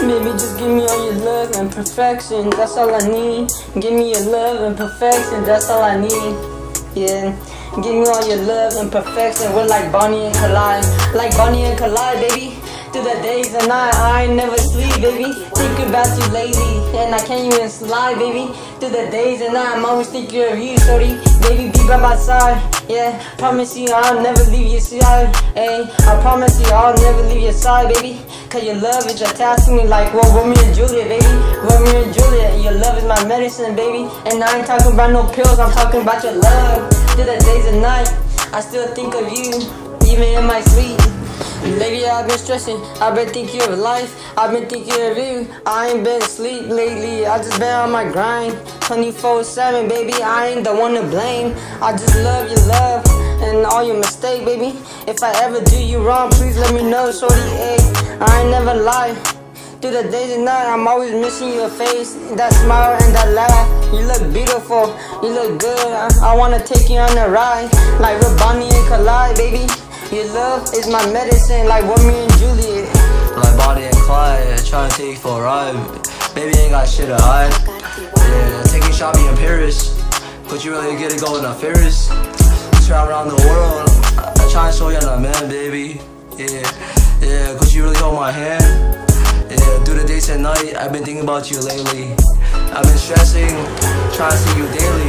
Baby, just give me all your love and perfection, that's all I need. Give me your love and perfection, that's all I need. Yeah, give me all your love and perfection. We're like Bonnie and Clyde, like Bonnie and Clyde, baby. Through the days and night, I ain't never sleep, baby. Think about you lately, and I can't even slide, baby. Through the days and night, I'm always thinking of you, shorty. Baby, be by my side, yeah. Promise you I'll never leave your side, ayy. I promise you I'll never leave your side, baby. Cause your love is attached to me like, well, Romeo and Juliet, baby. Romeo and Juliet, your love is my medicine, baby. And I ain't talking about no pills, I'm talking about your love. Through the days and night, I still think of you, even in my sleep. Lately I've been stressing, I've been thinking of life, I've been thinking of you. I ain't been asleep lately, I just been on my grind 24/7, baby, I ain't the one to blame. I just love your love and all your mistakes, baby. If I ever do you wrong, please let me know, shorty, ayy. I ain't never lie. Through the days and night, I'm always missing your face, that smile and that laugh. You look beautiful, you look good, I wanna take you on a ride, like with Bonnie and Clyde, baby. Your love is my medicine, like Romeo and Juliet. Like Bonnie and Clyde, trying to take you for a ride. Baby ain't got shit to hide. Yeah, taking shopping in Paris. Could you really get it going on Ferris? Travel around the world, I try to show you I'm a man, baby. Yeah, could you really hold my hand? Yeah, through the days and night, I've been thinking about you lately. I've been stressing, trying to see you daily.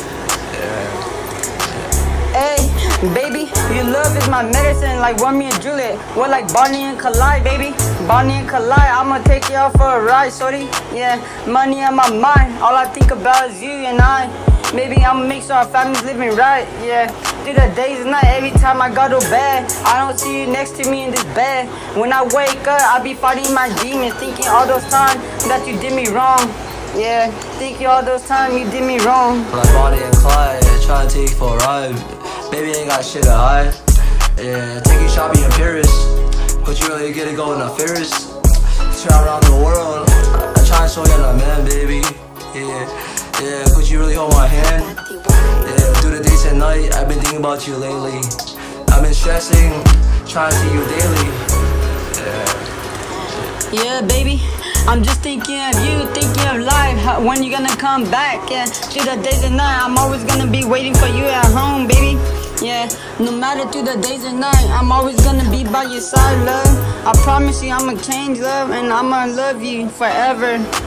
Hey, baby, your love is my medicine, like Romeo and Juliet. We're like Bonnie and Clyde, baby. Bonnie and Clyde, I'ma take you out for a ride, shorty. Yeah, money on my mind, all I think about is you and I. Maybe I'ma make sure our family's living right, yeah. Through the days and night, every time I go to bed, I don't see you next to me in this bed. When I wake up, I be fighting my demons, thinking all those times that you did me wrong. Yeah, thinking all those times you did me wrong. Like Bonnie and Clyde, trying to take you for a ride. Baby ain't got shit to hide. Yeah, taking shopping in Paris. Could you really get it going on Ferris? Travel around the world, I try to show you I'm a man, baby. Yeah, could you really hold my hand? Yeah, through the days and night, I've been thinking about you lately. I've been stressing, trying to see you daily. Yeah, baby, I'm just thinking of you, thinking of life, when you gonna come back, yeah. Through the days and night, I'm always gonna be waiting for you at home, baby. Yeah, no matter through the days and night, I'm always gonna be by your side, love. I promise you I'ma change, love, and I'ma love you forever.